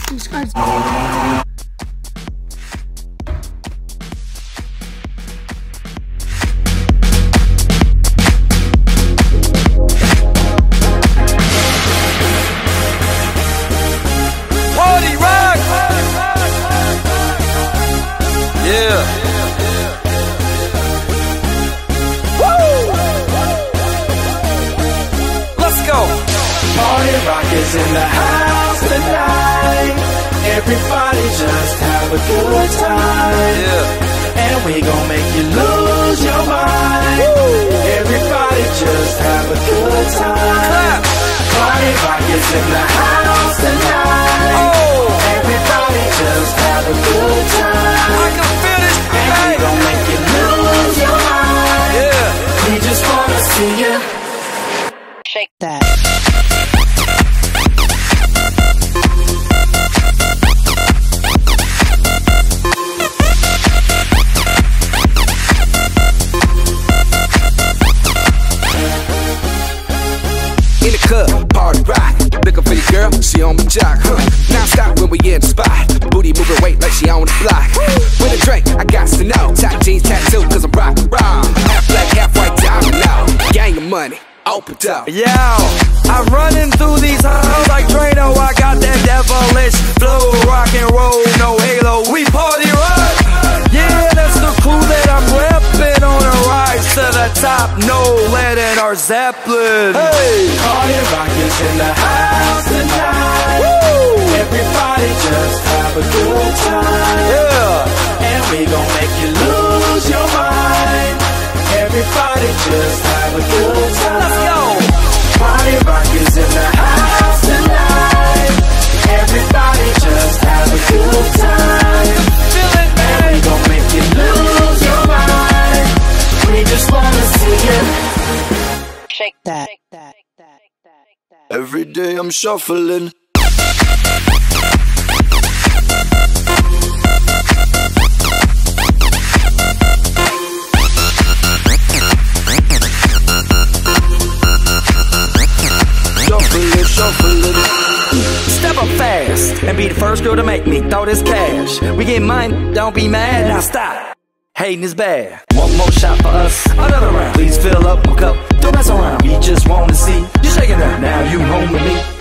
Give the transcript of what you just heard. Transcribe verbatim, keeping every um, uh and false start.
These guys. Party rock! Yeah. Woo! Let's go. Party rock is in the house tonight. Everybody just have a good time. Yeah. And we gon' make you lose your mind. Woo! Everybody just have a good time. Clap. Party rock is in the house tonight. Oh. Everybody just have a good time. I can feel this And we tonight. gon' make you lose your mind. Yeah. We just wanna see you Shake that. In the club, party rock. Looking for your girl, she on my jock. Huh. Now stop when we in the spot. Booty moving weight like she on the block. With a drink, I got to know. Tight jeans tattoo, cause I'm rock and roll. Half black, half white, diamond now. Gang of money, open up. Yo, I'm running through these halls like Drano. I got that devilish flow, rock and roll, no halo. We party rock. Yeah, that's the crew that I'm repping on a rise to the top. No lead in our Zeppelin. Hey, Party rock is in the house tonight. woo, Everybody just have a good time. yeah. And we gon' make you lose your mind. Everybody just have a good time. Let's go. Party rock is in the house tonight. Everybody just have a good time. Feel it, And man. we gon' make you lose your mind. We just wanna see you Shake that. Every day I'm shuffling. Shuffling, shuffling. Step up fast and be the first girl to make me throw this cash. We get mine, don't be mad. Now stop. Hating is bad. One more shot for us, another round. Please fill up my cup, don't mess around. We just wanna see you shaking up. Now you home with me.